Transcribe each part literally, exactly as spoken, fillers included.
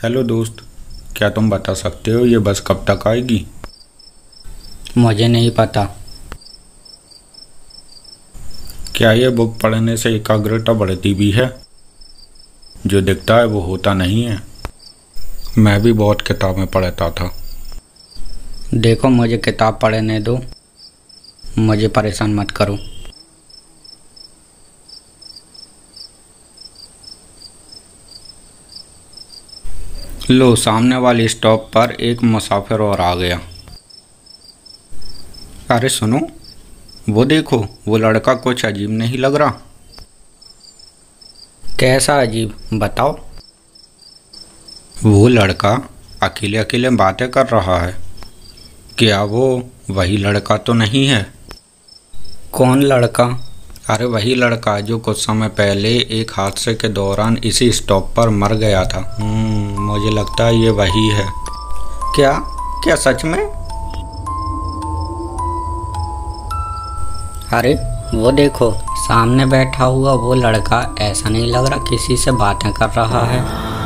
Hello दोस्त, क्या तुम बता सकते हो ये बस कब तक आएगी? मुझे नहीं पता। क्या ये बुक पढ़ने से एकाग्रता बढ़ती भी है? जो दिखता है वो होता नहीं है। मैं भी बहुत किताबें पढ़ता था। देखो, मुझे किताब पढ़ने दो, मुझे परेशान मत करो। लो, सामने वाले स्टॉप पर एक मुसाफिर और आ गया। अरे सुनो, वो देखो, वो लड़का कुछ अजीब नहीं लग रहा? कैसा अजीब, बताओ। वो लड़का अकेले अकेले बातें कर रहा है। क्या वो वही लड़का तो नहीं है? कौन लड़का? अरे वही लड़का जो कुछ समय पहले एक हादसे के दौरान इसी स्टॉप पर मर गया था। हम्म मुझे लगता है ये वही है। क्या? क्या सच में? अरे वो देखो, सामने बैठा हुआ वो लड़का ऐसा नहीं लग रहा किसी से बातें कर रहा है।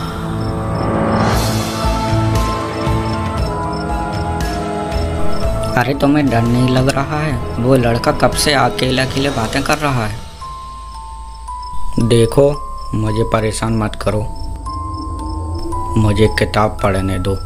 अरे तुम्हें डर नहीं लग रहा है? वो लड़का कब से अकेले अकेले बातें कर रहा है। देखो, मुझे परेशान मत करो, मुझे किताब पढ़ने दो।